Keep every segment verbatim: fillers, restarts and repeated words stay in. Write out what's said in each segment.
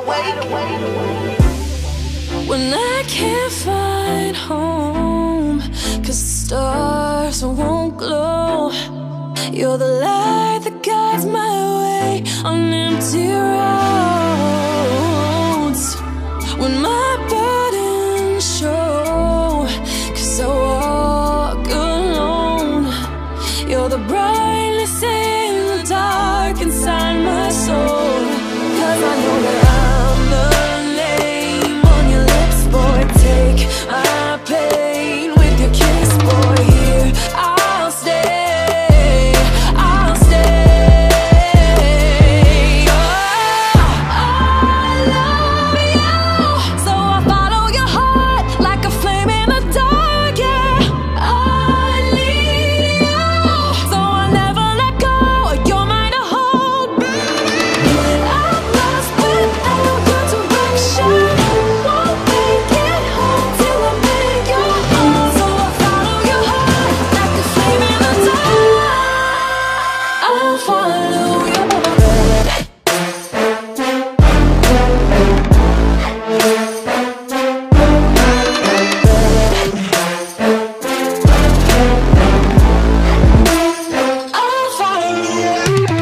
When I can't find home, 'cause the stars won't glow, you're the light that guides my way on empty roads. When my burdens show, 'cause I walk alone, you're the brightness in the dark inside my soul. 'Cause I know that I'm the name on your lips, boy. Take my pain with your kiss, boy. Here I'll stay, I'll stay. Oh, I love you, so I follow your heart like a flame in the dark. Yeah, I need you, so I never let go. You're mine to hold. I'm lost without your direction. Won't make it home till I make your home. So I follow your heart like a flame in the dark. I'll follow your I'll follow you.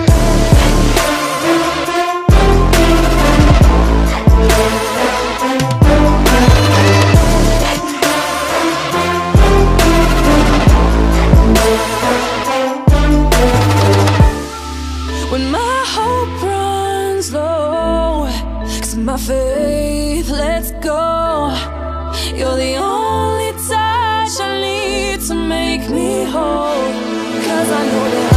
When my hope runs low, 'cause my faith lets go, you're the only touch I need to make me whole. 'Cause I know that